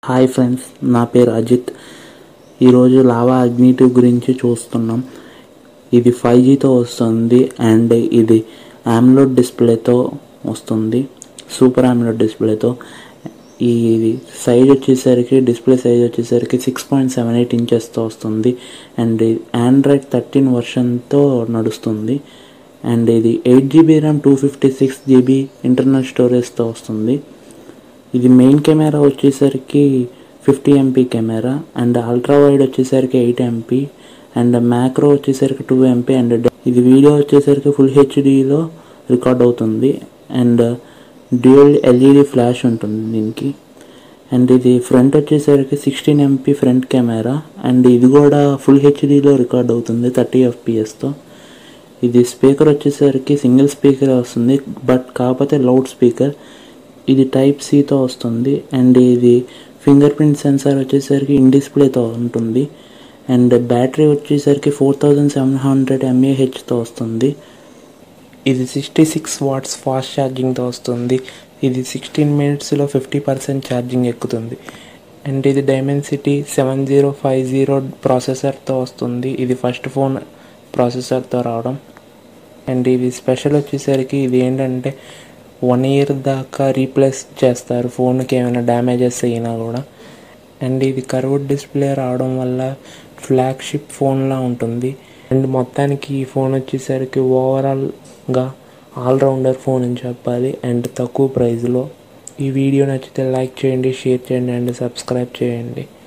Hi friends, నా పేరు అజిత్. ఈరోజు లావా అగ్ని 2 గురించి చూస్తున్నాం. ఇది 5Gతో వస్తుంది అండ్ ఇది AMOLED డిస్ప్లేతో వస్తుంది, సూపర్ AMOLED డిస్ప్లేతో. ఇది సైజ్ వచ్చేసరికి డిస్ప్లే సైజ్ వచ్చేసరికి 6.78 ఇంచెస్తో వస్తుంది అండ్ ఆండ్రాయిడ్ 13 వర్షన్తో నడుస్తుంది. అండ్ ఇది 8GB RAM 256GB ఇంటర్నల్ స్టోరేజ్తో వస్తుంది. ఇది మెయిన్ కెమెరా వచ్చేసరికి 50MP camera and ultra wide వచ్చేసరికి 8MP అండ్ మ్యాక్రో వచ్చేసరికి 2MP అండ్ ఇది వీడియో వచ్చేసరికి ఫుల్ హెచ్డీలో రికార్డ్ అవుతుంది అండ్ డ్యూయల్ LED ఫ్లాష్ ఉంటుంది దీనికి. అండ్ ఇది ఫ్రంట్ వచ్చేసరికి 16MP ఫ్రంట్ కెమెరా అండ్ ఇది కూడా ఫుల్ హెచ్డీలో రికార్డ్ అవుతుంది 30fpsతో. ఇది స్పీకర్ వచ్చేసరికి సింగిల్ స్పీకర్ వస్తుంది, బట్ కాకపోతే లౌడ్ స్పీకర్. ఇది టైప్ Cతో వస్తుంది అండ్ ఇది ఫింగర్ ప్రింట్ సెన్సార్ వచ్చేసరికి ఇన్ డిస్ప్లేతో ఉంటుంది అండ్ బ్యాటరీ వచ్చేసరికి 4700 mAhతో వస్తుంది. ఇది 66 వాట్స్ ఫాస్ట్ ఛార్జింగ్తో వస్తుంది. ఇది 16 మినిట్స్లో 50% ఛార్జింగ్ ఎక్కుతుంది అండ్ ఇది డైమెన్సిటీ 7050 ప్రాసెసర్తో వస్తుంది. ఇది ఫస్ట్ ఫోన్ ప్రాసెసర్తో రావడం అండ్ ఇది స్పెషల్ వచ్చేసరికి ఇది ఏంటంటే 1 ఇయర్ దాకా రీప్లేస్ చేస్తారు ఫోన్కి ఏమైనా డ్యామేజెస్ అయినా కూడా. అండ్ ఇది కర్వ్డ్ డిస్ప్లే రావడం వల్ల ఫ్లాగ్షిప్ ఫోన్లా ఉంటుంది అండ్ మొత్తానికి ఈ ఫోన్ వచ్చేసరికి ఓవరాల్గా ఆల్రౌండర్ ఫోన్ అని చెప్పాలి అండ్ తక్కువ ప్రైస్లో. ఈ వీడియో నచ్చితే లైక్ చేయండి, షేర్ చేయండి అండ్ సబ్స్క్రైబ్ చేయండి.